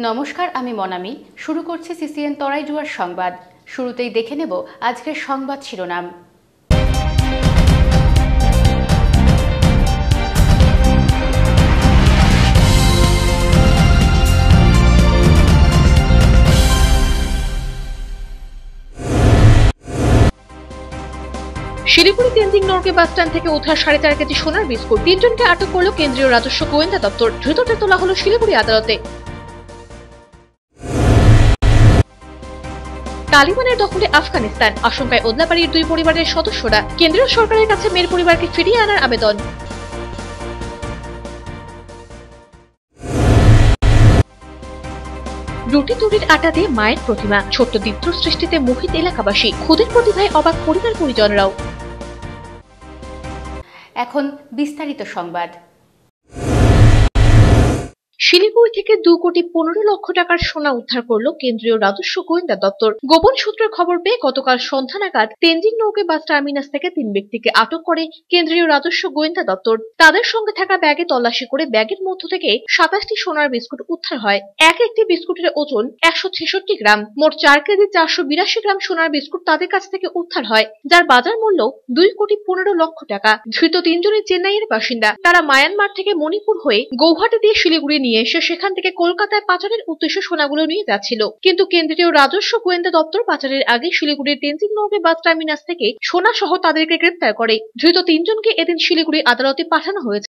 নমস্কার, আমি মনামি। শুরু করছি সিসিএন তরাইডুয়ার সংবাদ। শুরুতেই দেখে নেব আজকের সংবাদ শিরোনাম। শিলিগুড়ি তেনজিং নরকে বাস স্ট্যান্ড থেকে উদ্ধার 4.5 কেজি সোনার বিস্কুট। 3 জনকে আটক করল কেন্দ্রীয় রাজস্ব গোয়েন্দা দপ্তর। ধৃতদের তোলা হলো শিলিগুড়ি আদালতে। তালিবানের দখলে আফগানিস্তান, আশঙ্কায় ওদলাবাড়ির 2 পরিবারের সদস্যরা। কেন্দ্রীয় সরকারের কাছে মেয়ের পরিবারকে ফিরিয়ে আনার আবেদন। রুটি তৈরির আটা দিয়ে মায়ের প্রতিমা, ছোট্ট দ্বীপ্ত সৃষ্টিতে মোহিত এলাকাবাসী। খুদের প্রতিভায় অবাক পরিবার পরিজনরাও। এখন বিস্তারিত সংবাদ। শিলিগুড়ি থেকে 2,15,00,000 টাকার সোনা উদ্ধার করলো কেন্দ্রীয় রাজস্ব গোয়েন্দা দপ্তর। গোপন সূত্রের খবর পেয়ে গতকাল সন্ধ্যা নাগাদ তেনজিং নৌকে বাস টার্মিনাস থেকে 3 ব্যক্তিকে আটক করে কেন্দ্রীয় রাজস্ব গোয়েন্দা দপ্তর। তাদের সঙ্গে থাকা ব্যাগে তল্লাশি করে ব্যাগের মধ্য থেকে 27টি সোনার বিস্কুট উদ্ধার হয়। একটি বিস্কুটের ওজন 166 গ্রাম। মোট 4 কেজি 482 গ্রাম সোনার বিস্কুট তাদের কাছ থেকে উদ্ধার হয়, যার বাজার মূল্য 2,15,00,000 টাকা। ধৃত 3 জনই চেন্নাইয়ের বাসিন্দা। তারা মায়ানমার থেকে মণিপুর হয়ে গৌহাটি দিয়ে শিলিগুড়ি নিয়ে এসে সেখান থেকে কলকাতায় পাচারের উদ্দেশ্যে সোনাগুলো নিয়ে যাচ্ছিল। কিন্তু কেন্দ্রীয় রাজস্ব গোয়েন্দা দপ্তর পাচারের আগে শিলিগুড়ির তেনজিং নরকে বাস টার্মিনাস থেকে সোনা সহ তাদেরকে গ্রেপ্তার করে। ধৃত 3 জনকে এদিন শিলিগুড়ি আদালতে পাঠানো হয়েছে।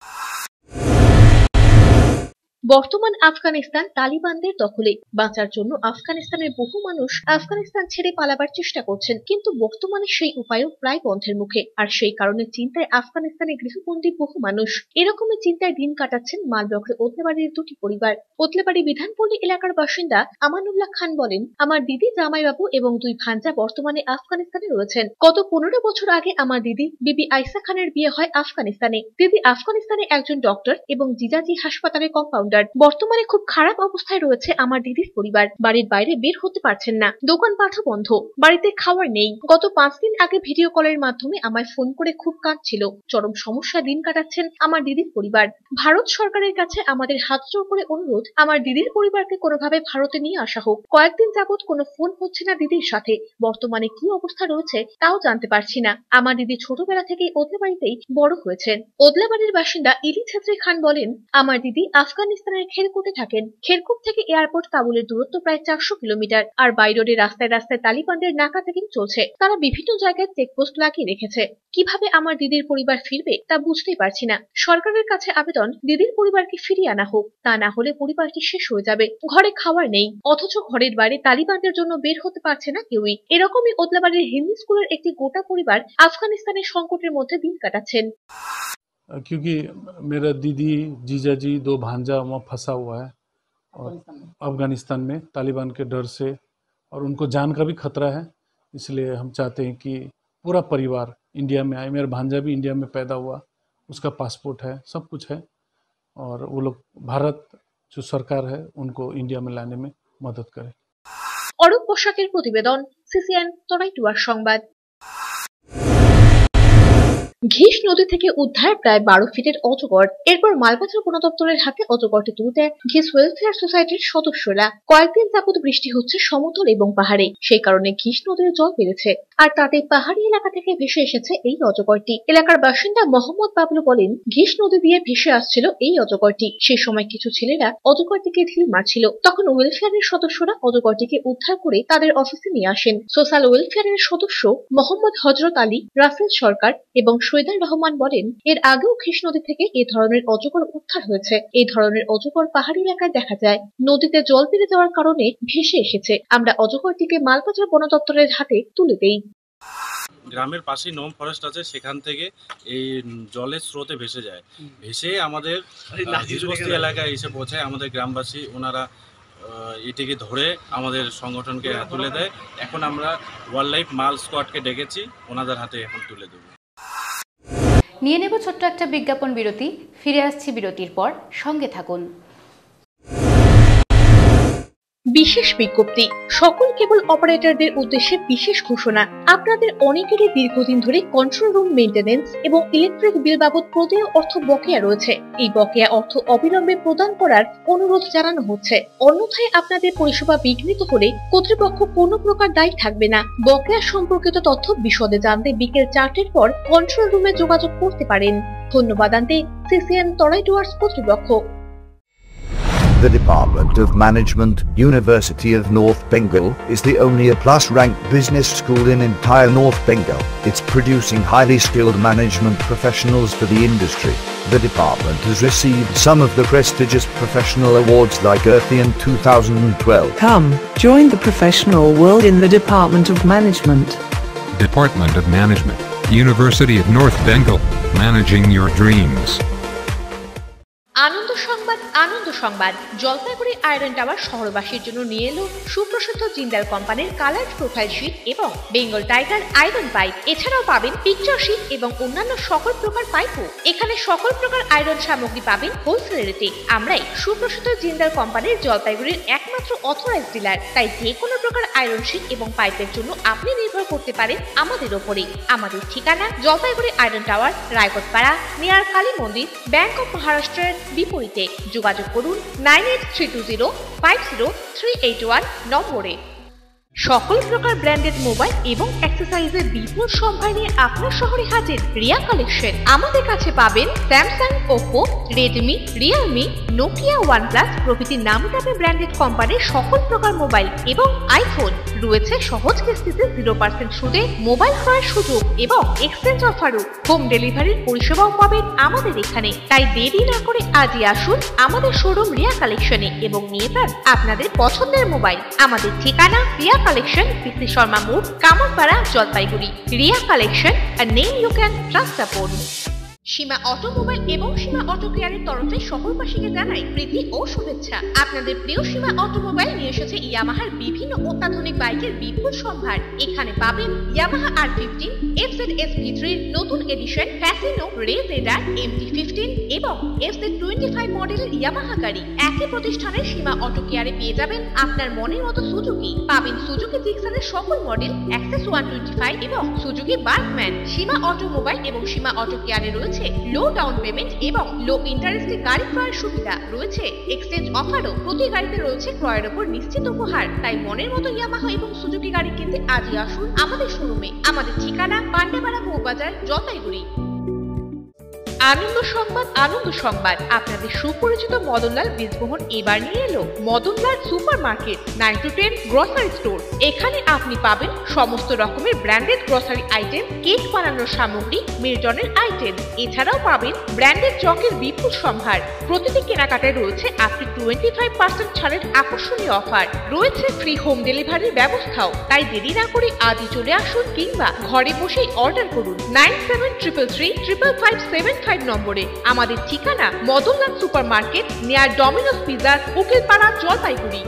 বর্তমান আফগানিস্তান তালিবানদের দখলে। বাঁচার জন্য আফগানিস্তানের বহু মানুষ আফগানিস্তান ছেড়ে পালাবার চেষ্টা করছেন, কিন্তু বর্তমানে সেই উপায়ও প্রায় বন্ধের মুখে। আর সেই কারণে চিন্তায় আফগানিস্তানে গৃহবন্দী বহু মানুষ। এরকমই চিন্তায় দিন কাটাচ্ছেন মালব্লকের ওদলাবাড়ির 2টি পরিবার। ওদলাবাড়ি বিধানপল্লী এলাকার বাসিন্দা আমানুল্লাহ খান বলেন, আমার দিদি, জামাইবাবু এবং 2 ভাঞ্জা বর্তমানে আফগানিস্তানে রয়েছেন। গত 15 বছর আগে আমার দিদি বিবি আইসা খানের বিয়ে হয় আফগানিস্তানে। দিদি আফগানিস্তানে একজন ডক্টর এবং জিজাজি হাসপাতালে কম্পাউন্ডার। বর্তমানে খুব খারাপ অবস্থায় রয়েছে আমার দিদির পরিবার। বাড়ির বাইরে বের হতে পারছেন না, দোকানপাটও বন্ধ, বাড়িতে খাবার নেই। গত 5 দিন আগে ভিডিও কলের মাধ্যমে আমায় ফোন করে খুব কাঁদছিল। চরম সমস্যায় দিন কাটাচ্ছেন আমার দিদির পরিবার। ভারত সরকারের কাছে আমাদের হাত জোড় করে অনুরোধ, আমার দিদির পরিবারকে কোনোভাবে ভারতে নিয়ে আসা হোক। কয়েকদিন যাবৎ কোনো ফোন হচ্ছে না দিদির সাথে। বর্তমানে কি অবস্থা রয়েছে তাও জানতে পারছি না। আমার দিদি ছোটবেলা থেকেই ওদলাবাড়িতেই বড় হয়েছেন। ওদলাবাড়ির বাসিন্দা ইলি ছাত্রী খান বলেন, আমার দিদি আফগানিস্তানের খেরকুটে থাকেন। খেরকুট থেকে এয়ারপোর্ট কাবুলের দূরত্ব প্রায় 400 কিলোমিটার। আর বাইরে রাস্তায় রাস্তায় তালিবানদের নাকা চেকিং চলছে। তারা বিভিন্ন জায়গায় চেকপোস্ট লাগিয়ে রেখেছে। কিভাবে আমার দিদির পরিবার ফিরবে তা বুঝতেই পারছি না। সরকারের কাছে আবেদন, দিদির পরিবারকে ফিরিয়ে আনা হোক। তা না হলে পরিবারটি শেষ হয়ে যাবে। ঘরে খাবার নেই, অথচ ঘরের বাইরে তালিবানদের জন্য বের হতে পারছে না কেউই। এরকমই ওদলাবাড়ির হিন্দি স্কুলের একটি গোটা পরিবার আফগানিস্তানের সংকটের মধ্যে দিন কাটাচ্ছেন। क्योंकि मेरा दीदी, जीजा जी, 2 भांजा वहाँ फंसा हुआ है और अफगानिस्तान में तालिबान के डर से, और उनको जान का भी खतरा है। इसलिए हम चाहते हैं कि पूरा परिवार इंडिया में आए। मेरा भांजा भी इंडिया में पैदा हुआ, उसका पासपोर्ट है, सब कुछ है, और वो लोग भारत जो सरकार है उनको इंडिया में लाने में मदद करे। অরূপ পোশাকের প্রতিবেদন, সিসিএন তরাইডুয়ার সংবাদ। ঘিস নদী থেকে উদ্ধার প্রায় 12 ফিটের অজগর। এরপর মালবাজার বন দপ্তরের হাতে অজগরটি তুলে দেয় ঘিস ওয়েলফেয়ার সোসাইটির সদস্যরা। কয়েকদিন যাবত বৃষ্টি হচ্ছে সমতল এবং পাহাড়ে, সেই কারণে ঘিস নদীর জল বেড়েছে। আর তাতে পাহাড়ি এলাকা থেকে ভেসে এসেছে এই অজগরটি। এলাকার বাসিন্দা মোহাম্মদ বাবলু বলেন, ঘিস নদী দিয়ে ভেসে আসছিল এই অজগরটি। সেই সময় কিছু ছেলেরা অজগরটিকে ঢিল মারছিল। তখন ওয়েলফেয়ারের সদস্যরা অজগরটিকে উদ্ধার করে তাদের অফিসে নিয়ে আসেন। সোশ্যাল ওয়েলফেয়ারের সদস্য মোহাম্মদ হযরত আলী, রাসেল সরকার এবং সৈয়দার রহমান বলেন, এর আগেও ঘিস নদী থেকে এ ধরনের অজগর উদ্ধার হয়েছে। এই ধরনের অজগর পাহাড়ি এলাকায় দেখা যায়। নদীতে জল বেড়ে যাওয়ার কারণে ভেসে এসেছে। আমরা অজগরটিকে মালবাজার বন দপ্তরের হাতে তুলে দেই। গ্রামের পাশেই নোম ফরেস্ট আছে, সেখান থেকে এই জলের স্রোতে ভেসে যায়। ভেসে আমাদের ঘিসবস্তি এলাকায় এসে পৌঁছায়। আমাদের গ্রামবাসী ওনারা এটিকে ধরে আমাদের সংগঠনকে তুলে দেয়। এখন আমরা ওয়াইল্ড লাইফ মাল স্কোয়াডকে ডেকেছি, ওনাদের হাতে এখন তুলে দেব। নিয়ে নেব ছোট্ট একটা বিজ্ঞাপন বিরতি। ফিরে আসছি বিরতির পর, সঙ্গে থাকুন। বিশেষ বিজ্ঞপ্তি, সকল কেবল অপারেটরদের উদ্দেশ্যে বিশেষ ঘোষণা। আপনাদের অনেকেরই দীর্ঘদিন ধরে কন্ট্রোল রুম মেইনটেনেন্স এবং ইলেকট্রিক বিল বাবদ প্রদেয় অর্থ বকেয়া রয়েছে। এই বকেয়া অর্থ অবিলম্বে প্রদান করার অনুরোধ জানানো হচ্ছে। অন্যথায় আপনাদের পরিষেবা বিঘ্নিত হলে কর্তৃপক্ষ কোনো প্রকার দায়ী থাকবে না। বকেয়া সম্পর্কিত তথ্য বিশদে জানতে বিকেল 4টের পর কন্ট্রোল রুমে যোগাযোগ করতে পারেন। ধন্যবাদ আনতে সিসিএন তরাই ডুয়ার্স কর্তৃপক্ষ। The Department of Management, University of North Bengal, is the only A+-ranked business school in entire North Bengal. It's producing highly skilled management professionals for the industry. The department has received some of the prestigious professional awards like Earthian 2012. Come, join the professional world in the Department of Management. Department of Management, University of North Bengal, managing your dreams. আনন্দ সংবাদ, আনন্দ সংবাদ। Jalpaiguri iron tower শহরবাসীর জন্য নিয়ে এলো সুপ্রসিদ্ধ জিন্দাল কোম্পানির colour profile sheet এবং Bengal tiger iron pipe. এছাড়াও পাবেন picture sheet এবং অন্যান্য সকল প্রকার পাইপও। এখানে সকল প্রকার আয়রন সামগ্রী পাবেন হোলসেল রেটে। আমরাই সুপ্রসিদ্ধ জিন্দাল কোম্পানির জলপাইগুড়ির একমাত্র অথরাইজড ডিলার। তাই যে কোনো প্রকার আয়রন শীট এবং পাইপের জন্য আপনি নির্ভর করতে পারেন আমাদের ওপরে। আমাদের ঠিকানা Jalpaiguri iron tower, Raikotpara, near Kali Mandir, bank of মহারাষ্ট্রের বিপরীতে। যোগাযোগ করুন 9832050381 নম্বরে। সকল প্রকার ব্র্যান্ডেড মোবাইল এবং অ্যাক্সেসরিজের বিপুল সম্ভার নিয়ে আপনার শহরে হাজির রিয়া কালেকশন। আমাদের কাছে পাবেন Samsung, Oppo, Redmi, Realme, Nokia, OnePlus প্রভৃতি নামী ব্র্যান্ডেড কোম্পানির সকল প্রকার মোবাইল এবং আইফোন। রয়েছে সহজ কিস্তিতে 0% সুদে মোবাইল ক্রয়ের সুযোগ এবং এক্সচেঞ্জ অফারও। হোম ডেলিভারির পরিষেবাও পাবেন আমাদের এখানে। তাই দেরি না করে আজই আসুন আমাদের শোরুম রিয়া কালেকশনে এবং নিয়ে যান আপনাদের পছন্দের মোবাইল। আমাদের ঠিকানা রিয়া কালেকশন, পিসি শর্মা মোড়, Kamarpara, Jalpaiguri. Riya collection, a name you can trust upon. Seema automobile এবং সীমা অটো কেয়ারের তরফে শহরবাসীকে জানাই প্রীতি ও শুভেচ্ছা। আপনাদের প্রিয় সীমা অটোমোবাইল নিয়ে এসেছে ইয়ামাহার বিভিন্ন অত্যাধুনিক বাইকের বিপুল সম্ভার। এখানে পাবেন ইয়ামাহা R15, FZS V3 নতুন addition, Fascino, red radar, MT15 এবং FZ25 মডেলের ইয়ামাহা গাড়ি। একই প্রতিষ্ঠানের সীমা অটো কেয়ারে পেয়ে যাবেন আপনার মনের মতো সুজুকি। পাবেন সুজুকি জিক্সানের সকল মডেল, অ্যাক্সেস 125 এবং সুজুকি বার্কম্যান। সীমা অটোমোবাইল এবং সীমা অটো কেয়ারে রয়েছে লো ডাউন পেমেন্ট এবং লো ইন্টারেস্টে গাড়ি ক্রয়ের সুবিধা। রয়েছে এক্সচেঞ্জ অফারও। প্রতি গাড়িতে রয়েছে ক্রয়ের উপর নিশ্চিত উপহার। তাই মনের মতো ইয়ামাহা এবং সুজুকি গাড়ি কিনতে আজই আসুন আমাদের শোরুমে। আমাদের ঠিকানা পান্ডেপাড়া বউবাজার, জলপাইগুড়ি। আনন্দ সংবাদ, আনন্দ সংবাদ। আপনাদের সুপরিচিত মদনলাল বীজমোহন এবার নিয়ে এলো Madanlal super market 9 to 10 grocery store. এখানে আপনি পাবেন সমস্ত রকমের ব্র্যান্ডেড গ্রসারি আইটেম, কেক বানানোর সামগ্রী, মিল্টনের আইটেম। এছাড়াও পাবেন ব্র্যান্ডেড চকের বিপুল সম্ভার। প্রতিটি কেনাকাটায় রয়েছে আপ টু 25% ছাড়ের আকর্ষণীয় অফার। রয়েছে ফ্রি হোম ডেলিভারির ব্যবস্থাও। তাই দেরি না করে আজই চলে আসুন কিংবা ঘরে বসেই অর্ডার করুন 97333557 নম্বরে। আমাদের ঠিকানা Madanlal super market, near Domino's pizza, Ukilpara, Jalpaiguri.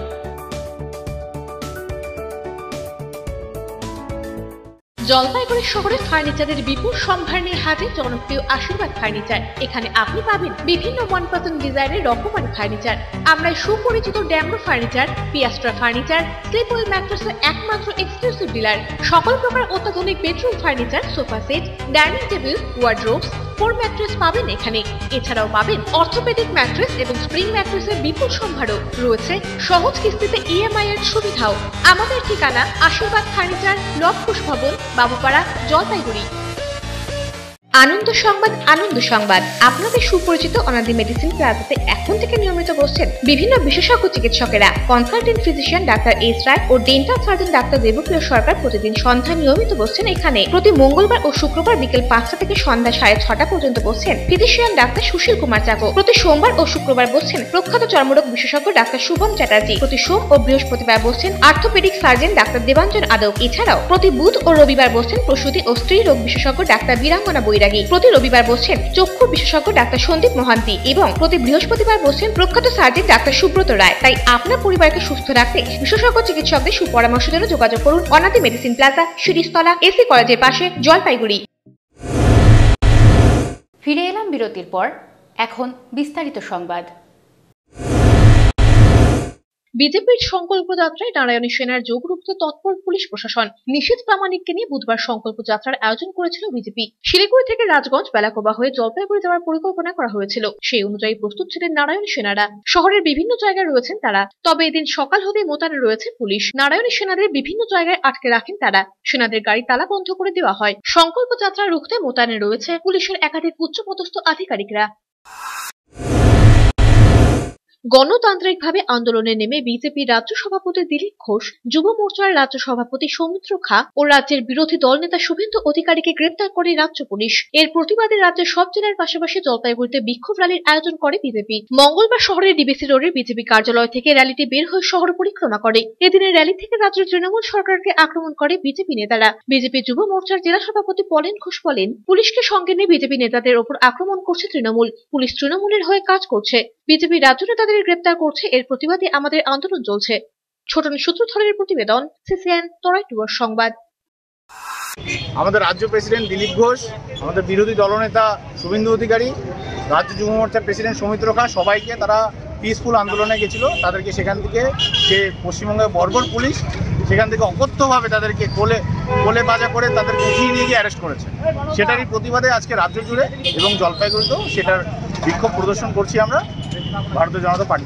Jalpaiguri শহরে ফার্নিচারের বিপুল সম্ভার নিয়ে হাজির জনপ্রিয় আশীর্বাদ ফার্নিচার। এখানে আপনি পাবেন বিভিন্ন 1% ডিজাইনের রকমারি ফার্নিচার। আমরা সুপরিচিত Damro furniture, Piastra furniture, Sleepwell ম্যাট্রেসের একমাত্র এক্সক্লুসিভ ডিলার। সকল প্রকার অত্যাধুনিক bedroom furniture, sofa set, dining table, wardrobes, four mattress পাবেন এখানে। এছাড়াও পাবেন অর্থোপেডিক ম্যাট্রেস এবং স্প্রিং ম্যাট্রেসের বিপুল সম্ভারও। রয়েছে সহজ কিস্তিতে EMI এর সুবিধাও। আমাদের ঠিকানা আশীর্বাদ ফার্নিচার, লবকুশ ভবন, বাবুপাড়া, জলপাইগুড়ি। আনন্দ সংবাদ, আনন্দ সংবাদ। আপনাদের সুপরিচিত অনাদি মেডিসিন প্লাজাতে এখন থেকে নিয়মিত বসছেন বিভিন্ন বিশেষজ্ঞ চিকিৎসকেরা। Consultant physician doctor S Roy ও dental surgeon doctor Debpriya Sarkar প্রতিদিন সন্ধ্যায় নিয়মিত বসছেন এখানে। প্রতি মঙ্গলবার ও শুক্রবার বিকেল 5টা থেকে সন্ধ্যা 6:30 পর্যন্ত বসছেন ফিজিশিয়ান ডাক্তার সুশীল কুমার চাকো। প্রতি সোমবার ও শুক্রবার বসছেন প্রখ্যাত চর্মরোগ বিশেষজ্ঞ ডাক্তার শুভম চ্যাটার্জি। প্রতি সোম ও বৃহস্পতিবার বসছেন orthopaedic surgeon doctor Debanjan Adak. এছাড়াও প্রতি বুধ ও রবিবার বসছেন প্রসূতি ও স্ত্রী রোগ বিশেষজ্ঞ ডাক্তার বীরাঙ্গনা বৈরাগী। প্রতি রবিবার বসছেন চক্ষু বিশেষজ্ঞ ডাক্তার সন্দীপ মহান্তি এবং প্রতি বৃহস্পতিবার বসছেন প্রখ্যাত সার্জন ডাক্তার সুব্রত রায়। তাই আপনার পরিবারকে সুস্থ রাখতে বিশেষজ্ঞ চিকিৎসকদের সুপরামর্শের জন্য যোগাযোগ করুন অনাদি মেডিসিন প্লাজা, শিরিষতলা, এসি কলেজের পাশে, জলপাইগুড়ি। ফিরে এলাম বিরতির পর। এখন বিস্তারিত সংবাদ। বিজেপির সংকল্প যাত্রায় নারায়ণী সেনার যোগ রুখতে তৎপর পুলিশ প্রশাসন। নিশীথ প্রামাণিককে নিয়ে বুধবার সংকল্প যাত্রার আয়োজন করেছিল বিজেপি। শিলিগুড়ি থেকে রাজগঞ্জ, বেলাকোবা হয়ে জলপাইগুড়ি যাওয়ার পরিকল্পনা করা হয়েছিল। সেই অনুযায়ী প্রস্তুত ছিলেন নারায়ণী সেনারা। শহরের বিভিন্ন জায়গায় রয়েছেন তারা। তবে এদিন সকাল হতেই মোতায়েন রয়েছে পুলিশ। নারায়ণী সেনাদের বিভিন্ন জায়গায় আটকে রাখেন তারা। সেনাদের গাড়ি তালা বন্ধ করে দেওয়া হয়। সংকল্প যাত্রা রুখতে মোতায়েন রয়েছে পুলিশের একাধিক উচ্চপদস্থ আধিকারিকরা। গণতান্ত্রিকভাবে আন্দোলনে নেমে বিজেপি রাজ্য সভাপতি দিলীপ ঘোষ, যুব মোর্চার রাজ্য সভাপতি সৌমিত্র খা ও রাজ্যের বিরোধী দলনেতা শুভেন্দু অধিকারীকে গ্রেপ্তার করে রাজ্য পুলিশ। এর প্রতিবাদে রাজ্যের সব জেলার পাশাপাশি জলপাইগুড়িতে বিক্ষোভ র্যালির আয়োজন করে বিজেপি। মঙ্গলবার শহরের ডিবিসি রোডের বিজেপি কার্যালয় থেকে র্যালিটি বের হয়ে শহর পরিক্রমা করে। এদিনের র্যালি থেকে রাজ্যের তৃণমূল সরকারকে আক্রমণ করে বিজেপি নেতারা। বিজেপি যুব মোর্চার জেলা সভাপতি পলেন ঘোষ বলেন, পুলিশকে সঙ্গে নিয়ে বিজেপি নেতাদের ওপর আক্রমণ করছে তৃণমূল। পুলিশ তৃণমূলের হয়ে কাজ করছে। বিজেপি রাজ্য নেতাদের গ্রেপ্তার করছে। এর প্রতিবাদে আমাদের আন্দোলন চলছে। ছোটন সূত্রধরের প্রতিবেদন, সিসিএন তরাই ডুয়ার্স সংবাদ। আমাদের রাজ্য প্রেসিডেন্ট দিলীপ ঘোষ, আমাদের বিরোধী দলনেতা শুভেন্দু অধিকারী, রাজ্য যুব মোর্চার প্রেসিডেন্ট সৌমিত্র খা, সবাইকে তারা পিসফুল আন্দোলনে গেছিল। তাদেরকে সেখান থেকে পশ্চিমবঙ্গের বর্বর পুলিশ সেখান থেকে অকথ্যভাবে তাদেরকে কোলে বাজা করে তাদেরকে উঠিয়ে নিয়ে গিয়ে অ্যারেস্ট করেছে। সেটারই প্রতিবাদে আজকে রাজ্য জুড়ে এবং জলপাইগুড়িতেও সেটার বিক্ষোভ প্রদর্শন করছি আমরা ভারতীয় জনতা পার্টি।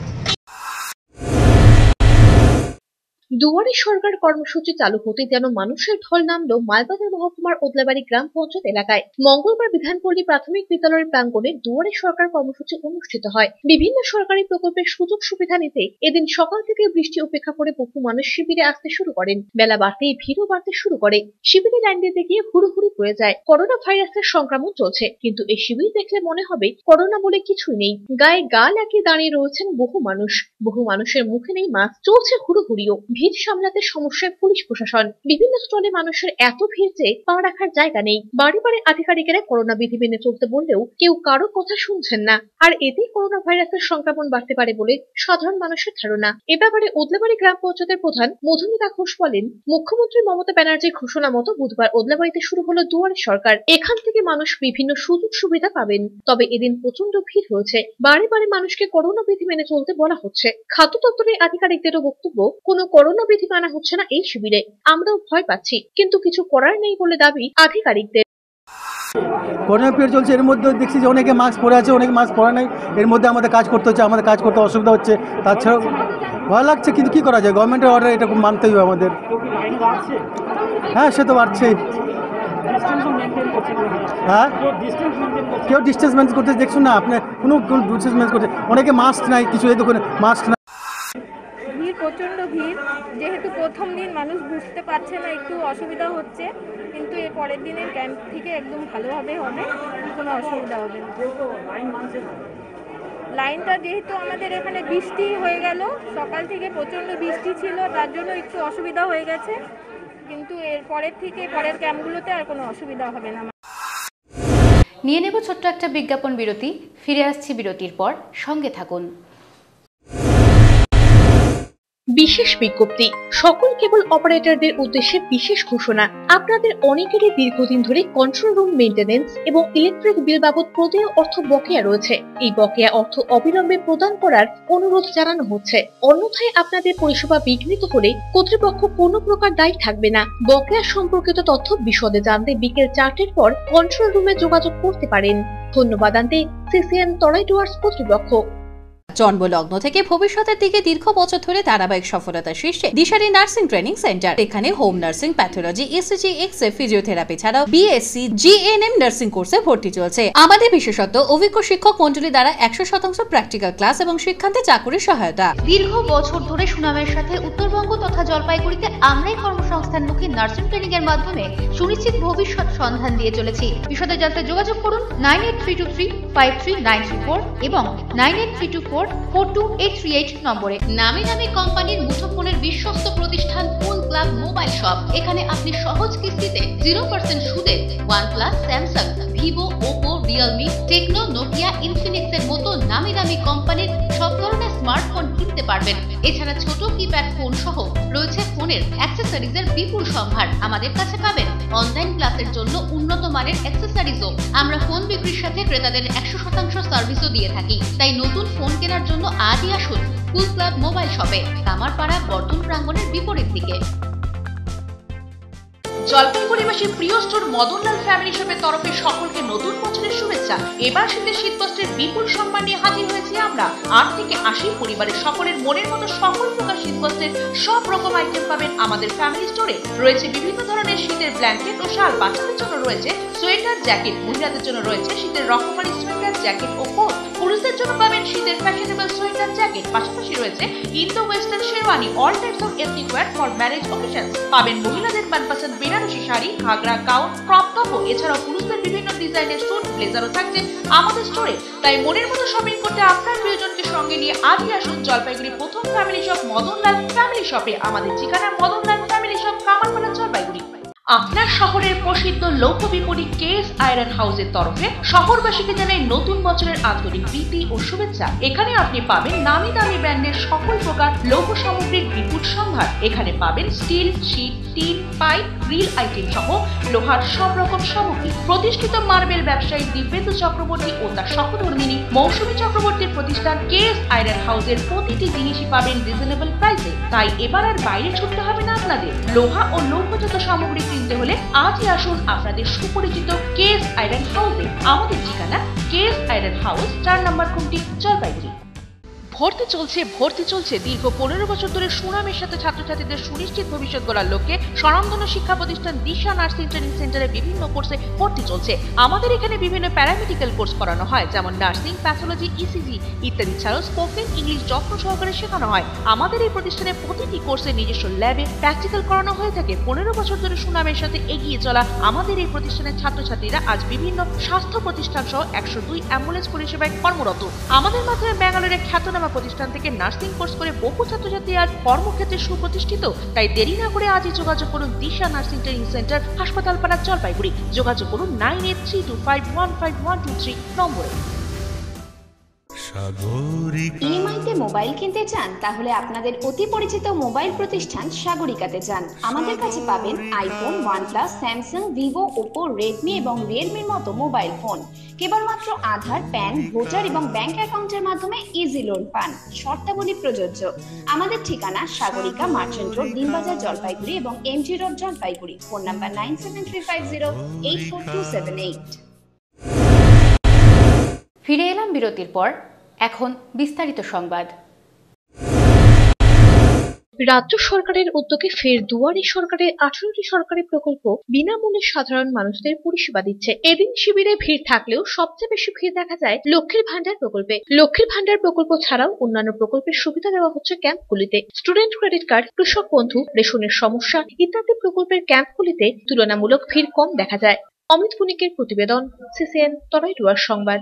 দুয়ারে সরকার কর্মসূচি চালু হতে যেন মানুষের ঢল নামলো মালবাজার মহকুমার ওদলাবাড়ি গ্রাম পঞ্চায়েত এলাকায়। মঙ্গলবার বিধানপল্লী প্রাথমিক বিদ্যালয়ের প্রাঙ্গণে দুয়ারে সরকার কর্মসূচি অনুষ্ঠিত হয়। বিভিন্ন সরকারি প্রকল্পের সুযোগ সুবিধা নিতে এদিন সকাল থেকে বৃষ্টি উপেক্ষা করে বহু মানুষ শিবিরে আসতে শুরু করেন। বেলা বাড়তেই ভিড়ও বাড়তে শুরু করে। শিবিরে লাইন দিতে গিয়ে হুড়োহুড়ি পড়ে যায়। করোনা ভাইরাসের সংক্রমণ চলছে, কিন্তু এই শিবির দেখলে মনে হবে করোনা বলে কিছুই নেই। গায়ে গা লাগিয়ে দাঁড়িয়ে রয়েছেন বহু মানুষ। বহু মানুষের মুখে নেই মাস্ক, চলছে হুড়োহুড়িও। ভিড় সামলাতে সমস্যায় পুলিশ প্রশাসন। বিভিন্ন স্টলে মানুষের এত ভিড় যে পা রাখার জায়গা নেই। বাড়ি বাড়ি আধিকারিকেরা করোনা বিধি মেনে চলতে বললেও কেউ কারো কথা শুনছেন না। আর এতে করোনা ভাইরাসের সংক্রমণ বাড়তে পারে বলে সাধারণ মানুষের ধারণা। এ ব্যাপারে ওদলাবাড়ি গ্রাম পঞ্চায়েতের প্রধান মধুমিতা ঘোষ বলেন, মুখ্যমন্ত্রী মমতা ব্যানার্জির ঘোষণা মতো বুধবার ওদলাবাড়িতে শুরু হলো দুয়ারে সরকার। এখান থেকে মানুষ বিভিন্ন সুযোগ সুবিধা পাবেন। তবে এদিন প্রচন্ড ভিড় হয়েছে। বাড়ি বাড়ি মানুষকে করোনা বিধি মেনে চলতে বলা হচ্ছে। খাদ্য দপ্তরের আধিকারিকদেরও বক্তব্য, কোনো করোনা বিধি মানা হচ্ছে না এই শিবিরে। আমরাও ভয় পাচ্ছি, কিন্তু কিছু করার নেই বলে দাবি আধিকারিকদের। করোনা পিরিয়ড চলছে, এর মধ্যে দেখছি যে অনেকে মাস্ক পরে আছে, অনেকে মাস্ক পরে নাই। এর মধ্যে আমাদের কাজ করতে হচ্ছে, আমাদের কাজ করতে অসুবিধা হচ্ছে। তাছাড়াও ভয় লাগছে, কিন্তু কি করা যায়, গভর্নমেন্টের অর্ডার এটা মানতেই হবে আমাদের। হ্যাঁ, সে তো বাড়ছেই। হ্যাঁ, কেউ ডিস্টেন্স মেনটেন করতে দেখছুন না আপনি, কোনো ডিস্টেন্স মেনটেন করতে, অনেকে মাস্ক নাই, কিছু এই দোকানে মাস্ক নাই। প্রচন্ড ভিড়, যেহেতু প্রথম দিন মানুষ বুঝতে পারছে না, একটু অসুবিধা হচ্ছে, কিন্তু এর পরের দিনের ক্যাম্প থেকে একদম ভালোভাবে হবে, কোনো অসুবিধা হবে না। লাইনটা যেহেতু আমাদের এখানে বৃষ্টি হয়ে গেল, সকাল থেকে প্রচন্ড বৃষ্টি ছিল, তার জন্য একটু অসুবিধা হয়ে গেছে, কিন্তু এর পরের থেকে পরের ক্যাম্পগুলোতে আর কোনো অসুবিধা হবে না। নিয়ে নেব ছোট্ট একটা বিজ্ঞাপন বিরতি। ফিরে আসছি বিরতির পর, সঙ্গে থাকুন। বিশেষ বিজ্ঞপ্তি, সকল কেবল অপারেটরদের উদ্দেশ্যে বিশেষ ঘোষণা। আপনাদের অনেকেরই দীর্ঘদিন ধরে কন্ট্রোল রুম মেইনটেনেন্স এবং ইলেকট্রিক বিল বাবদ প্রদেয় অর্থ বকেয়া রয়েছে। এই বকেয়া অর্থ অবিলম্বে প্রদান করার অনুরোধ জানানো হচ্ছে। অন্যথায় আপনাদের পরিষেবা বিঘ্নিত হলে কর্তৃপক্ষ কোনো প্রকার দায়ী থাকবে না। বকেয়া সম্পর্কিত তথ্য বিশদে জানতে বিকেল 4টের পর কন্ট্রোল রুমে যোগাযোগ করতে পারেন। ধন্যবাদ আনতে সিসিএন তরাই ডুয়ার্স কর্তৃপক্ষ। জন্মলগ্ন থেকে ভবিষ্যতের দিকে দীর্ঘ বছর ধরে ধারাবাহিক সফলতার শীর্ষে দিশারি নার্সিং ট্রেনিং সেন্টার। এখানে home nursing, pathology, ECG, X-ray, physiotherapy ছাড়াও বিএসসি, জিএনএম নার্সিং কোর্সে ভর্তি চলছে। আমাদের বিশেষত্ব, অভিজ্ঞ শিক্ষক মণ্ডলী দ্বারা 100% প্র্যাকটিক্যাল ক্লাস এবং শিক্ষান্তে চাকুরির সহায়তা। দীর্ঘ বছর ধরে সুনামের সাথে উত্তরবঙ্গ তথা জলপাইগুড়িতে আমরাই কর্মসংস্থানমুখী নার্সিং ট্রেনিং এর মাধ্যমে সুনিশ্চিত ভবিষ্যৎ সন্ধান দিয়ে চলেছি। বিশদে জানতে যোগাযোগ করুন 9832353934 এবং 9832442838 নম্বরে। নামি দামি কোম্পানির মুঠোফোনের বিশ্বস্ত প্রতিষ্ঠান ফোন ক্লাব মোবাইল শপ। এখানে আপনি সহজ কিস্তিতে 0% সুদে OnePlus, Samsung, Vivo, Oppo, Realme, Tecno, Nokia, Infinix এর মতো নামি দামি কোম্পানির সব ধরনের স্মার্টফোন কিনতে পারবেন। এছাড়া ছোট কিপ্যাড ফোন সহ রয়েছে ফোনের অ্যাক্সেসরিজের বিপুল সম্ভার। আমাদের কাছে পাবেন অনলাইন ক্লাসের জন্য উন্নত মানের অ্যাক্সেসরিজও। আমরা ফোন বিক্রির সাথে ক্রেতাদের 100% সার্ভিসও দিয়ে থাকি। তাই নতুন ফোন কেনার জন্য আজই আসুন কুল ক্লাব মোবাইল শপে, কামারপাড়া বর্ধন প্রাঙ্গণের বিপরীত দিকে। জলপাইগুড়িবাসীর প্রিয় স্টোর মদনলাল ফ্যামিলি শপের তরফে সকলকে নতুন বছরের শুভেচ্ছা। এবার শীতের শীতবস্ত্রের বিপুল সম্মান নিয়ে হাজির হয়েছি আমরা। 8 থেকে 80 পরিবারের সকলের মনের মতো সকল প্রকার শীতবস্ত্রের সব রকম আইটেম পাবেন আমাদের ফ্যামিলি স্টোরে। রয়েছে বিভিন্ন ধরনের শীতের ব্ল্যাঙ্কেট ও শাল, বাচ্চাদের জন্য রয়েছে সোয়েটার, জ্যাকেট, মহিলাদের জন্য রয়েছে শীতের রকমারি সোয়েটার, জ্যাকেট ও কোট, পুরুষদের জন্য পাবেন শীতের ফ্যাশনেবল সোয়েটার, জ্যাকেট, পাশাপাশি রয়েছে Indo western sherwani, all types of ethnic wear for marriage occasions. পাবেন মহিলাদের মনপসন্দ Benarasi sari, ghagra, gown, crop top ও এছাড়াও পুরুষদের বিভিন্ন ডিজাইনের স্যুট, ব্লেজারও থাকছে আমাদের স্টোরে। তাই মনের মতো শপিং করতে আপনার প্রিয়জনকে সঙ্গে নিয়ে আজই আসুন জলপাইগুড়ি প্রথম ফ্যামিলি শপ মদনলাল ফ্যামিলি শপে। আমাদের ঠিকানা মদনলাল ফ্যামিলি শপ, কামারপাড়া, জলপাইগুড়ি। আপনার শহরের প্রসিদ্ধ লৌহ বিপণী কেএস আয়রন হাউসের তরফে শহরবাসীকে জানাই নতুন বছরের আন্তরিক প্রীতি ও শুভেচ্ছা। এখানে আপনি পাবেন নামি দামি ব্র্যান্ডের সকল প্রকার লৌহ সামগ্রীর বিপুল সম্ভার। এখানে পাবেন steel, sheet, tin, pipe, grill item সহ লোহার সব রকম সামগ্রী। প্রতিষ্ঠিত মার্বেল ব্যবসায়ী দিব্যেন্দু চক্রবর্তী ও তার সহধর্মিনী মৌসুমী চক্রবর্তীর প্রতিষ্ঠান কেএস আয়রন হাউসের প্রতিটি জিনিসই পাবেন রিজনেবল প্রাইসে। তাই এবার আর বাইরে ছুটতে হবে না আপনাদের। লোহা ও লৌহজাত সামগ্রী কিনতে হলে আজই আসুন আপনাদের সুপরিচিত কেএস আয়রন হাউসে। আমাদের ঠিকানা কেএস আয়রন হাউস, 4 নম্বর খুঁটি, জলপাইগুড়ি। ভর্তি চলছে দীর্ঘ 15 বছর ধরে সুনামের সাথে ছাত্রছাত্রীদের সুনিশ্চিত ভবিষ্যৎ গড়ার লক্ষ্যে স্বনামধন্য শিক্ষা প্রতিষ্ঠান দিশা নার্সিং ট্রেনিং সেন্টারে বিভিন্ন কোর্সে ভর্তি চলছে। আমাদের এখানে বিভিন্ন প্যারামেডিক্যাল কোর্স করানো হয়, যেমন নার্সিং, প্যাথোলজি, ইসিজি ইত্যাদি ছাড়াও স্পোকেন ইংলিশ যত্ন সহকারে শেখানো হয়। আমাদের এই প্রতিষ্ঠানে প্রতিটি কোর্সে নিজস্ব ল্যাবে প্র্যাকটিক্যাল করানো হয়ে থাকে। 15 বছর ধরে সুনামের সাথে এগিয়ে চলা আমাদের এই প্রতিষ্ঠানের ছাত্রছাত্রীরা আজ বিভিন্ন স্বাস্থ্য প্রতিষ্ঠান সহ 102 অ্যাম্বুলেন্স পরিষেবায় কর্মরত। আমাদের মাধ্যমে ব্যাঙ্গালোরের খ্যাতনামা প্রতিষ্ঠান থেকে নার্সিং কোর্স করে বহু ছাত্রছাত্রী আজ কর্মক্ষেত্রে সুপ্রতিষ্ঠিত। তাই দেরি না করে আজই যোগাযোগ করুন Disha nursing training centre, Haspatalpara, Jalpaiguri. যোগাযোগ করুন 9832515123 নম্বরে। ইএমআইতে মোবাইল কিনতে চান? তাহলে আপনাদের অতি পরিচিত মোবাইল প্রতিষ্ঠান সাগরিকাতে যান। আমাদের কাছে পাবেন iPhone, OnePlus, Samsung, Vivo, Oppo, Redmi এবং রিয়েলমির মতো মোবাইল ফোন। কেবলমাত্র আধার, প্যান, ভোটার এবং ব্যাংক অ্যাকাউন্টের মাধ্যমে ইজি লোন পান। শর্তাবলী প্রযোজ্য। আমাদের ঠিকানা সাগরিকা, মার্চেন্ট রোড, দিনবাজার, জলপাইগুড়ি এবং MG road, Jalpaiguri. Phone number 9735084278। ফিরে এলাম বিরতির পর। এখন বিস্তারিত সংবাদ। রাজ্য সরকারের উদ্যোগে ফের দুয়ারে সরকারের 18টি সরকারি প্রকল্প বিনামূল্যে সাধারণ মানুষদের পরিষেবা দিচ্ছে। এদিন শিবিরে ভিড় থাকলেও সবচেয়ে বেশি ভিড় দেখা যায় লক্ষ্মীর ভান্ডার প্রকল্পে। লক্ষ্মীর ভান্ডার প্রকল্প ছাড়াও অন্যান্য প্রকল্পের সুবিধা দেওয়া হচ্ছে ক্যাম্পগুলিতে। স্টুডেন্ট ক্রেডিট কার্ড, কৃষক বন্ধু, রেশনের সমস্যা ইত্যাদি প্রকল্পের ক্যাম্পগুলিতে তুলনামূলক ভিড় কম দেখা যায়। অমিত পুনিকের প্রতিবেদন, সিসিএন তরাইডুয়ার সংবাদ।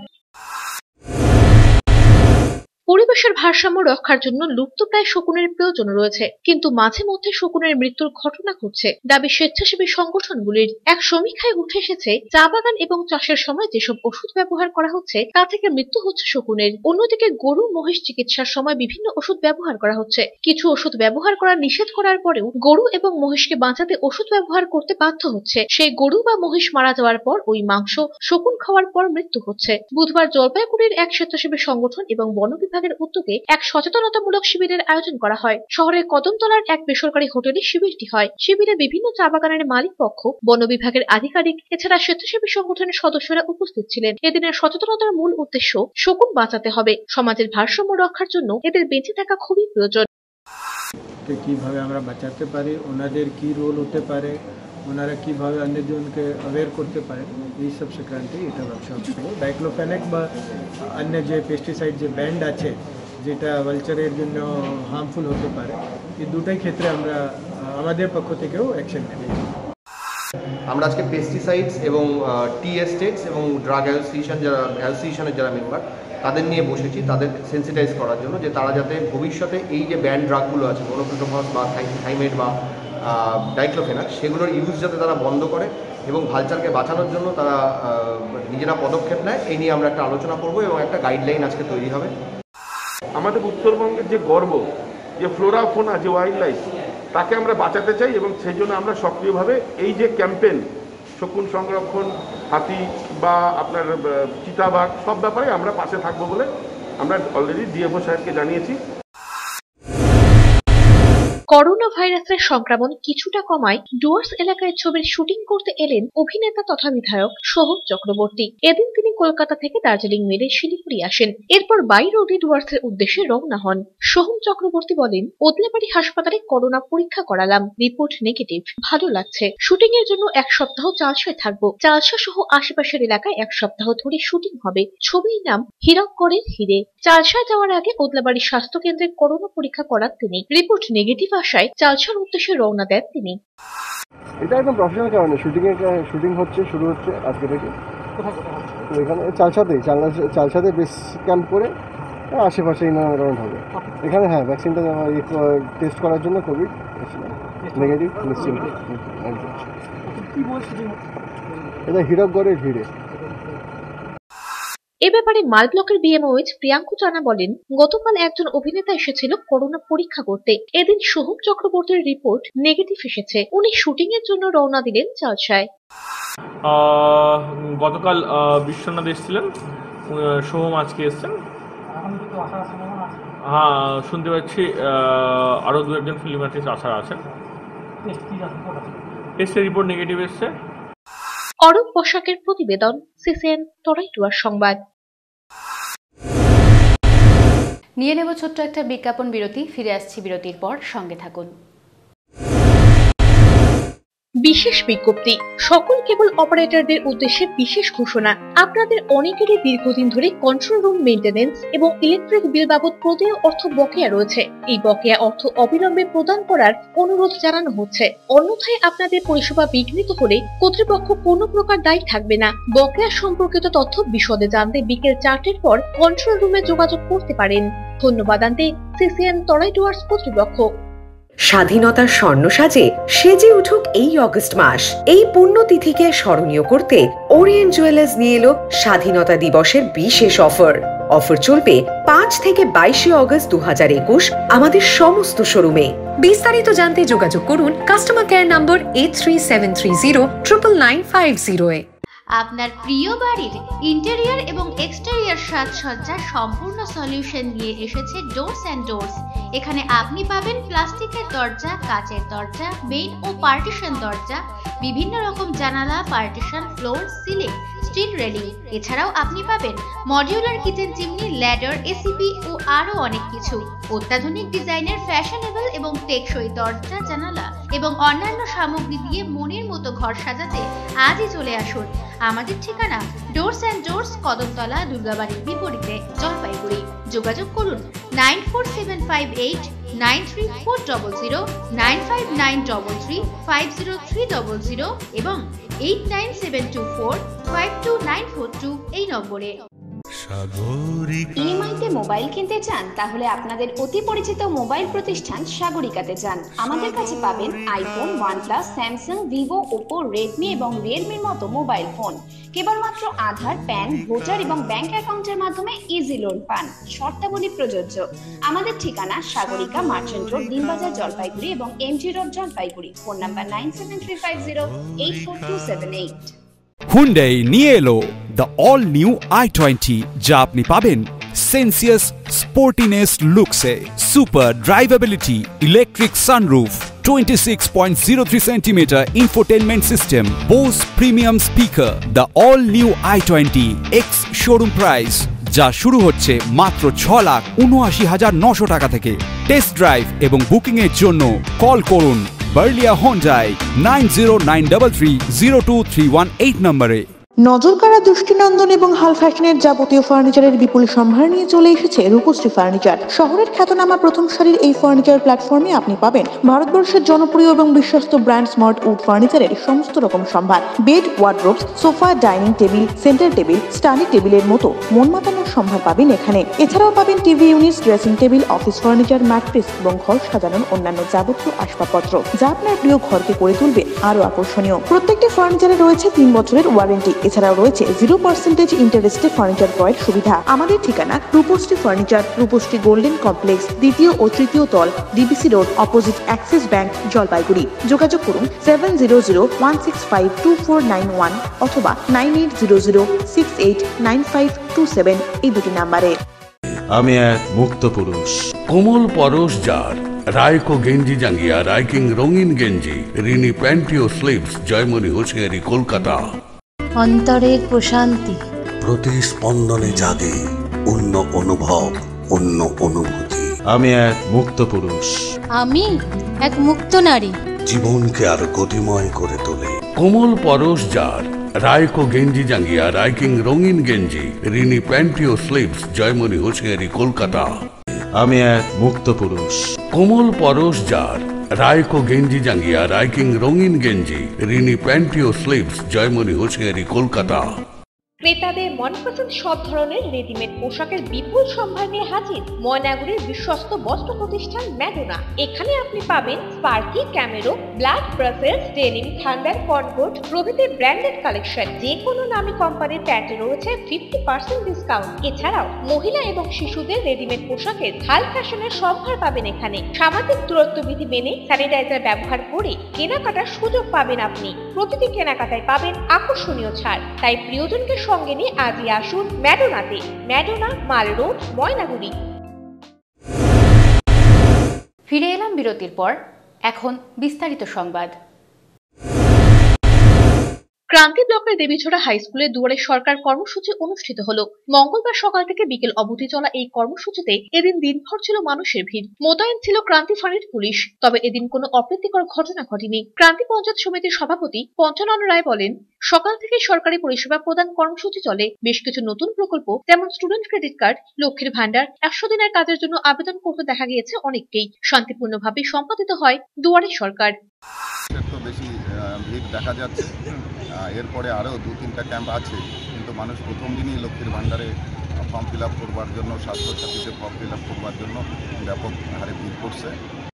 পরিবেশের ভারসাম্য রক্ষার জন্য লুপ্তপ্রায় শকুনের প্রয়োজন রয়েছে, কিন্তু মাঝে মধ্যে শকুনের মৃত্যুর ঘটনা ঘটছে। দাবি স্বেচ্ছাসেবী সংগঠনগুলির। এক সমীক্ষায় উঠে এসেছে, চা বাগান এবং চাষের সময় যেসব ওষুধ ব্যবহার করা হচ্ছে তা থেকে মৃত্যু হচ্ছে শকুনের। অন্যদিকে গরু মহিষ চিকিৎসার সময় বিভিন্ন ওষুধ ব্যবহার করা হচ্ছে। কিছু ওষুধ ব্যবহার করা নিষেধ করার পরেও গরু এবং মহিষকে বাঁচাতে ওষুধ ব্যবহার করতে বাধ্য হচ্ছে। সেই গরু বা মহিষ মারা যাওয়ার পর ওই মাংস শকুন খাওয়ার পর মৃত্যু হচ্ছে। বুধবার জলপাইগুড়ির এক স্বেচ্ছাসেবী সংগঠন এবং বন বিভাগের উদ্যোগে এক সচেতনতামূলক শিবিরের আয়োজন করা হয়। শহরের কদমতলার এক বেসরকারি হোটেলে শিবিরটি হয়। শিবিরে বিভিন্ন চা বাগানের মালিক পক্ষ, বন বিভাগের আধিকারিক এছাড়া স্বেচ্ছাসেবী সংগঠনের সদস্যরা উপস্থিত ছিলেন। এদিনের সচেতনতার মূল উদ্দেশ্য শকুন বাঁচাতে হবে। সমাজের ভারসাম্য রক্ষার জন্য এদের বেঁচে থাকা খুবই প্রয়োজন। কিভাবে আমরা বাঁচাতে পারি, ওনাদের কি রোল হতে পারে, ওনারা কিভাবে অন্যজনকে অ্যাওয়্যার করতে পারে, এই সব সংক্রান্তে এটা ওয়ার্কশপ ছিল। ডাইক্লোফেনাক বা অন্য যে পেস্টিসাইড যে ব্যান্ড আছে যেটা ভালচারের জন্য হার্মফুল হতে পারে, এই দুটাই ক্ষেত্রে আমরা আমাদের পক্ষ থেকেও অ্যাকশন নিয়েছি। আমরা আজকে পেস্টিসাইডস এবং টি এস্টেটস এবং ড্রাগ অ্যাসোসিয়েশনের যারা মেম্বার তাদের নিয়ে বসেছি, তাদের সেন্সিটাইজ করার জন্য যে তারা যাতে ভবিষ্যতে এই যে ব্যান্ড ড্রাগগুলো আছে মনোক্রোটোফস বা থাইমেট বা ডাইক্লোফেনাক সেগুলোর ইউজ যাতে তারা বন্ধ করে এবং ভালচারকে বাঁচানোর জন্য তারা নিজেরা পদক্ষেপ নেয়, এই নিয়ে আমরা একটা আলোচনা করব এবং একটা গাইডলাইন আজকে তৈরি হবে। আমাদের উত্তরবঙ্গের যে গর্ব, যে ফ্লোরা ফোনা, যে ওয়াইল্ড লাইফ, তাকে আমরা বাঁচাতে চাই এবং সেই জন্য আমরা সক্রিয়ভাবে এই যে ক্যাম্পেইন শকুন সংরক্ষণ, হাতি বা আপনার চিতাবাঘ সব ব্যাপারে আমরা পাশে থাকবো বলে আমরা অলরেডি ডিএফও সাহেবকে জানিয়েছি। করোনা ভাইরাসের সংক্রমণ কিছুটা কমায় ডুয়ার্স এলাকায় ছবির শুটিং করতে এলেন অভিনেতা তথা বিধায়ক সোহম চক্রবর্তী। এদিন তিনি কলকাতা থেকে দার্জিলিং মেলে শিলিগুড়ি আসেন, এরপর বাই রোডে ডুয়ার্সের উদ্দেশ্যে রওনা হন। সোহম চক্রবর্তী বলেন, ওদলাবাড়ি হাসপাতালে করোনা পরীক্ষা করালাম, রিপোর্ট নেগেটিভ, ভালো লাগছে। শুটিং এর জন্য 1 সপ্তাহ চালসায় থাকবো। চালসা সহ আশেপাশের এলাকায় 1 সপ্তাহ ধরে শুটিং হবে। ছবির নাম হীরকগড়ের হিরে। চালসায় যাওয়ার আগে ওদলাবাড়ি স্বাস্থ্য কেন্দ্রে করোনা পরীক্ষা করান তিনি। রিপোর্ট নেগেটিভ আসায় চালসার উদ্দেশ্যে রওনা দেন তিনি। এটা একদম প্রফেশনাল কারণে শুটিং হচ্ছে, শুরু হচ্ছে আজকে থেকে। তো এখানে চালসাতে বেস ক্যাম্প করে আশেপাশেই রাউন্ড হবে। এখানে হ্যাঁ ভ্যাকসিনটা টেস্ট করার জন্য কোভিড নেগেটিভ নিশ্চিন্ত। এটা হীরকগড়ের ভিড়ে। এ ব্যাপারে মাল ব্লকের বিএমওএইচ প্রিয়াঙ্কু জানা বলেন, গতকাল একজন অভিনেতা এসেছিল করোনা পরীক্ষা করতে। এদিন সোহম চক্রবর্তীর রিপোর্ট নেগেটিভ এসেছে। উনি শুটিং এর জন্য রওনা দিলেন চালসায়। গতকাল বিশ্বনাথ এসেছিলেন, সোহম আজকে এসছেন। হ্যাঁ শুনতে পাচ্ছি আরো 2-1 ফিল্ম আর্টিস্ট আসার আছেন। টেস্টের রিপোর্ট নেগেটিভ এসছে। অরূপ পোশাকের প্রতিবেদন, সিসিএন তরাই ডুয়ার্স সংবাদ। নিয়ে নেব ছোট্ট একটা বিজ্ঞাপন বিরতি। ফিরে আসছি বিরতির পর, সঙ্গে থাকুন। বিশেষ বিজ্ঞপ্তি, সকল কেবল অপারেটরদের উদ্দেশ্যে বিশেষ ঘোষণা। আপনাদের অনেকেরই দীর্ঘদিন ধরে কন্ট্রোল রুম মেইনটেনেন্স এবং ইলেকট্রিক বিল বাবদ প্রদেয় অর্থ বকেয়া রয়েছে। এই বকেয়া অর্থ অবিলম্বে প্রদান করার অনুরোধ জানানো হচ্ছে। অন্যথায় আপনাদের পরিষেবা বিঘ্নিত হলে কর্তৃপক্ষ কোনো প্রকার দায়ী থাকবে না। বকেয়া সম্পর্কিত তথ্য বিশদে জানতে বিকেল 4টের পর কন্ট্রোল রুমে যোগাযোগ করতে পারেন। ধন্যবাদ আনতে সিসিএন তরাই ডুয়ার্স কর্তৃপক্ষ। স্বাধীনতার স্বর্ণ সাজে সেজে উঠুক এই অগস্ট মাস। এই পুণ্যতিথিকে স্মরণীয় করতে ওরিয়েন্ট জুয়েলার্স নিয়ে এলো স্বাধীনতা দিবসের বিশেষ অফার চলবে 5 থেকে 22 অগস্ট 2021 আমাদের সমস্ত শোরুমে। বিস্তারিত জানতে যোগাযোগ করুন কাস্টমার কেয়ার নম্বর 8373099950 এ। আপনার প্রিয় বাড়ির ইন্টেরিয়র এবং এক্সটেরিয়র সাজসজ্জার সম্পূর্ণ সলিউশন নিয়ে এসেছে ডোরস অ্যান্ড ডোরস। এখানে আপনি পাবেন প্লাস্টিকের দরজা, কাচের দরজা, মেইন ও পার্টিশন দরজা, বিভিন্ন রকম জানালা, partition, floor, ceiling, steel railing. এছাড়াও আপনি পাবেন modular kitchen chimney, ladder, ACP ও আরো অনেক কিছু। অত্যাধুনিক ডিজাইনের ফ্যাশনেবল এবং টেকসই দরজা, জানালা এবং অন্যান্য সামগ্রী দিয়ে মনের মতো ঘর সাজাতে আজই চলে আসুন। আমাদের ঠিকানা ডোরস অ্যান্ড ডোরস, কদমতলা, দুর্গাবাড়ির বিপরীতে, জলপাইগুড়ি। যোগাযোগ করুন 9475893400, 9593350300 এবং 8972452942 এই নম্বরে। ইএমআইতে মোবাইল কিনতে চান? তাহলে আপনাদের অতি পরিচিত মোবাইল প্রতিষ্ঠান সাগরিকাতে যান। আমাদের কাছে পাবেন iPhone, OnePlus, Samsung, Vivo, Oppo, Redmi এবং রিয়েলমির মতো মোবাইল ফোন। কেবলমাত্র আধার, প্যান, ভোটার এবং ব্যাংক অ্যাকাউন্টের মাধ্যমে ইজি লোন পান। শর্তাবলী প্রযোজ্য। আমাদের ঠিকানা সাগরিকা, মার্চেন্ট রোড, দিনবাজার, জলপাইগুড়ি এবং MG road, Jalpaiguri. Phone number 9735084278। Hyundai নিয়ে এলো দ্য অল নিউ i20, যা আপনি পাবেন সেন্সিয়াস স্পোর্টিনেস লুকসে। Super drivability, electric sunroof, 26.03 centimetre infotainment system, Bose premium speaker. The all new i20 x showroom price, যা শুরু হচ্ছে মাত্র 6,79,900 টাকা থেকে। টেস্ট ড্রাইভ এবং বুকিং এর জন্য কল করুন বার্লিয়া হোন্ডাই 9093302318 নম্বরে। নজরকাড়া দৃষ্টিনন্দন এবং হাল ফ্যাশনের যাবতীয় ফার্নিচারের বিপুল সম্ভার নিয়ে চলে এসেছে রূপশ্রী ফার্নিচার। শহরের খ্যাতনামা প্রথম সারির এই ফার্নিচার প্ল্যাটফর্মে আপনি পাবেন ভারতবর্ষের জনপ্রিয় এবং বিশ্বস্ত ব্র্যান্ড স্মার্ট উড ফার্নিচারের সমস্ত রকম সম্ভার। Bed, wardrobes, sofa, dining table, centre table, study টেবিলের মতো মন মাতানোর সম্ভার পাবেন এখানে। এছাড়াও পাবেন TV unit, dressing table, office furniture, mattress এবং ঘর সাজানোর অন্যান্য যাবতীয় আসবাবপত্র, যা আপনার প্রিয় ঘরকে করে তুলবে আরো আকর্ষণীয়। প্রত্যেকটি ফার্নিচারে রয়েছে 3 বছরের ওয়ারেন্টি। এছাড়াও রয়েছে 0% ইন্টারেস্টে ফার্নিচার ক্রয়ের সুবিধা। আমাদের ঠিকানা Rupashree furniture, Rupashree golden complex, 2য় ও 3য় তল, DBC road, opposite Axis bank, Jalpaiguri. যোগাযোগ করুন 7001652491 অথবা 9800689527 এই দুটি নাম্বারে। আমি এক মুক্ত পুরুষ, কোমল পরশ যার, রায়কো গেঞ্জি জাঙ্গিয়া রাইকিং রঙিন গেঞ্জি রিনি প্যান্টি ও স্লিভস জয়মণি হোসিয়ারি কলকাতা। অন্তরের প্রশান্তি, প্রতিস্পন্দনে জাগে অন্য অনুভব, অন্য অনুভূতি। আমি এক মুক্ত পুরুষ, আমি এক মুক্ত নারী, জীবনকে আরো গতিময় করে তোলে। কোমল পরশ যার রায়কো গেঞ্জি জাঙ্গিয়া রাইকিং রঙিন গেঞ্জি রিনি প্যান্টি ও স্লিভস জয়মণি হোসিয়ারি কলকাতা। আমি এক মুক্ত পুরুষ, কোমল পরশ যার রায়কো গেঞ্জি জাঙ্গিয়া রাইকিং রঙিন গেঞ্জি রিনি প্যান্টি ও স্লিভস জয়মণি হোসিয়ারি কলকাতা। ক্রেতাদের মনপসন্দ সব ধরনের রেডিমেড পোশাকের বিপুল সম্ভার নিয়ে হাজির ময়নাগুড়ির বিশ্বস্ত বস্ত্র প্রতিষ্ঠান ম্যাডোনা। এখানে আপনি পাবেন Sparky, Camaro, Black, Brussels, Denim, Thunder, Concorde প্রভৃতি ব্র্যান্ডেড কালেকশন। যে কোনো নামী কোম্পানির প্যান্টে রয়েছে 50% ডিসকাউন্ট। এছাড়াও মহিলা এবং শিশুদের রেডিমেড পোশাকের হাই ফ্যাশনের সম্ভার পাবেন এখানে। সামাজিক দূরত্ব বিধি মেনে স্যানিটাইজার ব্যবহার করে কেনাকাটার সুযোগ পাবেন আপনি। প্রতিটি কেনাকাটায় পাবেন আকর্ষণীয় ছাড়। তাই প্রিয়জনকে সঙ্গে নিয়ে আজই আসুন ম্যাডোনাতে। Madonna, Mall Road, Maynaguri. ফিরে এলাম বিরতির পর। এখন বিস্তারিত সংবাদ। ক্রান্তি ব্লকের দেবীছড়া হাই স্কুলে দুয়ারে সরকার কর্মসূচি অনুষ্ঠিত হলো। মঙ্গলবার সকাল থেকে বিকেল অবধি চলা এই কর্মসূচিতে এদিন দিনভর ছিল মানুষের ভিড়। মোতায়েন ছিল ক্রান্তি ফাঁড়ির পুলিশ। তবে এদিন কোনো অপ্রীতিকর ঘটনা ঘটেনি। ক্রান্তি পঞ্চায়েত সমিতির সভাপতি পঞ্চানন রায় বলেন, সকাল থেকে সরকারি পরিষেবা প্রদান কর্মসূচি চলে। বেশ কিছু নতুন প্রকল্প যেমন স্টুডেন্ট ক্রেডিট কার্ড, লক্ষ্মীর ভান্ডার, 100 দিনের কাজের জন্য আবেদন করতে দেখা গিয়েছে অনেককেই। শান্তিপূর্ণভাবে সম্পাদিত হয় দুয়ারে সরকার। বেশি ভিড় দেখা যাচ্ছে। এরপরে আরও 2-3টা ক্যাম্প আছে, কিন্তু মানুষ প্রথম দিনই লক্ষ্মীর ভান্ডারে ফর্ম ফিল আপ করবার জন্য, স্বাস্থ্যসাথীতে ফর্ম ফিল আপ করবার জন্য ব্যাপক হারে ভিড় করছে।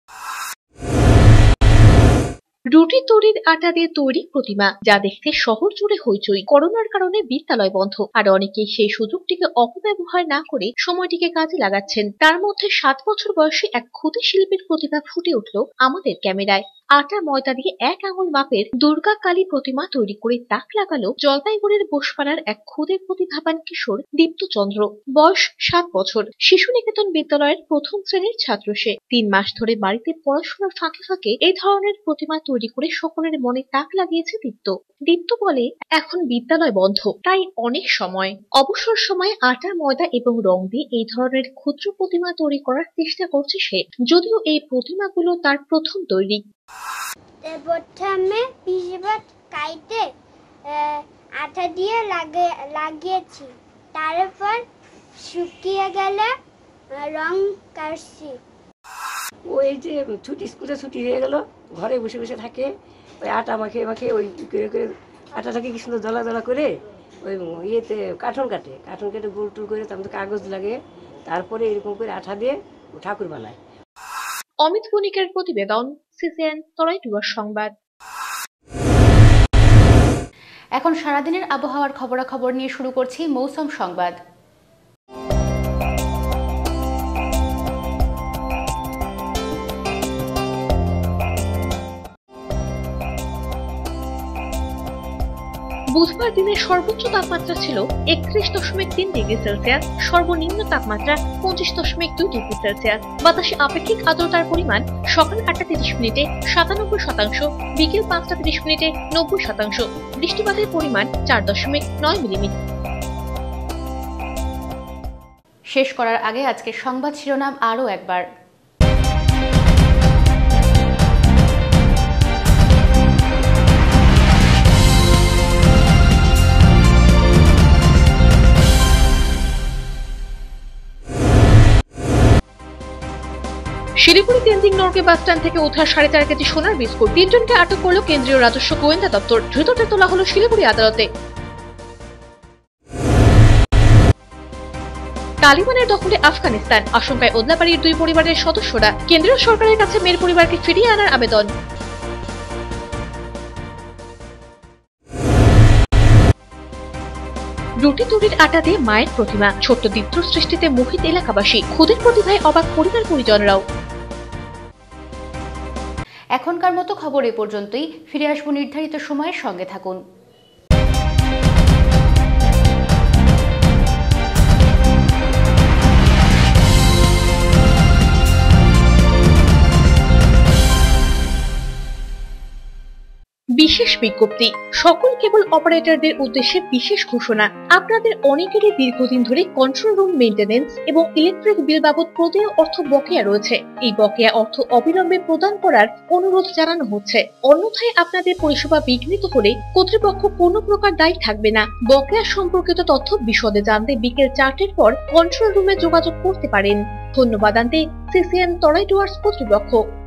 রুটি তৈরির আটা দিয়ে তৈরি প্রতিমা, যা দেখতে শহর জুড়ে হইচই। করোনার কারণে বিদ্যালয় বন্ধ, আর অনেকেই সেই সুযোগটিকে অপব্যবহার না করে সময়টিকে কাজে লাগাচ্ছেন। তার মধ্যে 7 বছর বয়সী এক ক্ষুদে শিল্পীর প্রতিভা ফুটে উঠল আমাদের ক্যামেরায়। আটা ময়দা দিয়ে 1 আঙুল মাপের দুর্গা কালী প্রতিমা তৈরি করে তাক লাগালো জলপাইগুড়ির বোসপাড়ার এক ক্ষুদে প্রতিভাবান কিশোর দীপ্ত চন্দ্র। বয়স 7 বছর। শিশু নিকেতন বিদ্যালয়ের প্রথম শ্রেণীর ছাত্র সে। 3 মাস ধরে বাড়িতে পড়াশোনার ফাঁকে ফাঁকে এই ধরনের প্রতিমা তৈরি করে সকলের মনে তাক লাগিয়েছে দীপ্ত। দীপ্ত বলে, এখন বিদ্যালয় বন্ধ, তাই অনেক সময় অবসর সময়ে আটা ময়দা এবং রং দিয়ে এই ধরনের ক্ষুদ্র প্রতিমা তৈরি করার চেষ্টা করছে সে। যদিও এই প্রতিমাগুলো তার প্রথম তৈরি। প্রথমে পিসেবাট কাইতে আঠা দিয়ে লাগিয়েছি, তারপর শুকিয়ে গেলে রং কাটছি। ওই যে স্কুলে ছুটি হয়ে গেল, ঘরে বসে বসে থাকে, ওই আটা মাখে ওই করে আটাটাকে কি সুন্দর দলা দলা করে ওই ইয়েতে কাঠন কাটে গোল টুল করে, তার মধ্যে কাগজ লাগে, তারপরে এরকম করে আঠা দিয়ে ঠাকুর বানায়। অমিত বণিকের প্রতিবেদন, সিসিএন তরাইটুয়ার সংবাদ। এখন সারাদিনের আবহাওয়ার খবরাখবর নিয়ে শুরু করছি মৌসুম সংবাদ। বুধবার দিনের সর্বোচ্চ তাপমাত্রা ছিল 31.3 ডিগ্রি সেলসিয়াস, সর্বনিম্ন তাপমাত্রা 25.2 ডিগ্রি সেলসিয়াস। বাতাসে আপেক্ষিক আর্দ্রতার পরিমাণ সকাল 8টা 30 মিনিটে 97%, বিকেল 5টা 30 মিনিটে 90%। বৃষ্টিপাতের পরিমাণ 4.9 মিলিমিটার। শেষ করার আগে আজকের সংবাদ শিরোনাম আরও একবার। শিলিগুড়ি তেনজিং নরকে বাস স্ট্যান্ড থেকে উদ্ধার 4.5 কেজি সোনার বিস্কুট। 3 জনকে আটক করল কেন্দ্রীয় রাজস্ব গোয়েন্দা দপ্তর। ধৃতদের তোলা হলো শিলিগুড়ি আদালতে। তালিবানের দখলে আফগানিস্তান, আশঙ্কায় ওদলাবাড়ির 2 পরিবারের সদস্যরা। কেন্দ্রীয় সরকারের কাছে মেয়ের পরিবারকে ফিরিয়ে আনার আবেদন। রুটি তৈরির আটা দিয়ে মায়ের প্রতিমা, ছোট্ট দীপ্ত সৃষ্টিতে মোহিত এলাকাবাসী। ক্ষুদের প্রতিভায় অবাক পরিবার পরিজনরাও। এখনকার মতো খবর এ পর্যন্তই। ফিরে আসবো নির্ধারিত সময়ের সঙ্গে থাকুন। বিশেষ বিজ্ঞপ্তি, সকল কেবল অপারেটরদের উদ্দেশ্যে বিশেষ ঘোষণা। আপনাদের অনেকেরই দীর্ঘদিন ধরে কন্ট্রোল রুম মেইনটেনেন্স এবং ইলেকট্রিক বিল বাবদ প্রদেয় অর্থ বকেয়া রয়েছে। এই বকেয়া অর্থ অবিলম্বে প্রদান করার অনুরোধ জানানো হচ্ছে। অন্যথায় আপনাদের পরিষেবা বিঘ্নিত হলে কর্তৃপক্ষ কোনো প্রকার দায়ী থাকবে না। বকেয়া সম্পর্কিত তথ্য বিশদে জানতে বিকেল 4টের পর কন্ট্রোল রুমে যোগাযোগ করতে পারেন। ধন্যবাদ আনতে সিসিএন তরাই ডুয়ার্স কর্তৃপক্ষ।